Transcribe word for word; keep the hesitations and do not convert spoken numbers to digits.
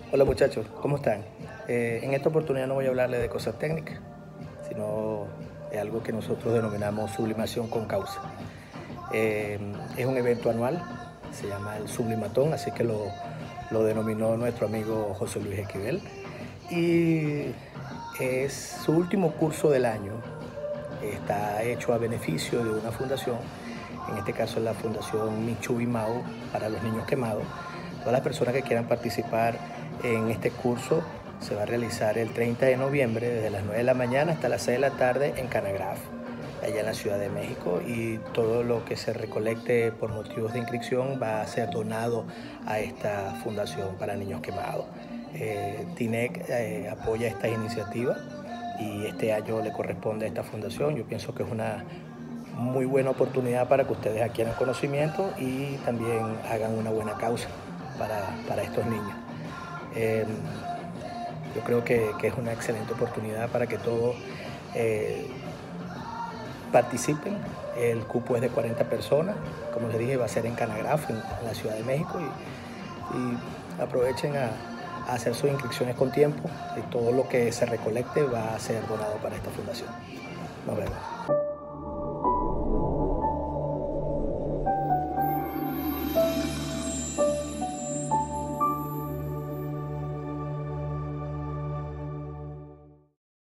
Hola muchachos, ¿cómo están? Eh, en esta oportunidad no voy a hablarles de cosas técnicas, sino de algo que nosotros denominamos sublimación con causa. Eh, es un evento anual, se llama el Sublimatón, así que lo, lo denominó nuestro amigo José Luis Esquivel. Y es su último curso del año, está hecho a beneficio de una fundación, en este caso es la Fundación Michuy Mao para los niños quemados. Todas las personas que quieran participar en este curso se va a realizar el treinta de noviembre desde las nueve de la mañana hasta las seis de la tarde en Canagraf, allá en la Ciudad de México, y todo lo que se recolecte por motivos de inscripción va a ser donado a esta fundación para niños quemados. Eh, TINEC eh, apoya esta iniciativa y este año le corresponde a esta fundación. Yo pienso que es una muy buena oportunidad para que ustedes adquieran conocimiento y también hagan una buena causa para, para estos niños. Eh, yo creo que, que, es una excelente oportunidad para que todos eh, participen. El cupo es de cuarenta personas, como les dije, va a ser en Canagraf, en, en la Ciudad de México, y, y aprovechen a, a hacer sus inscripciones con tiempo, y todo lo que se recolecte va a ser donado para esta fundación. Nos vemos.